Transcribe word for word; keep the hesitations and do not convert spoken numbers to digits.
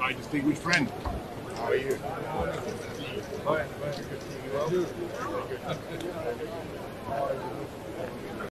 my distinguished friend. How are you? Fine, fine, good to see you. Well.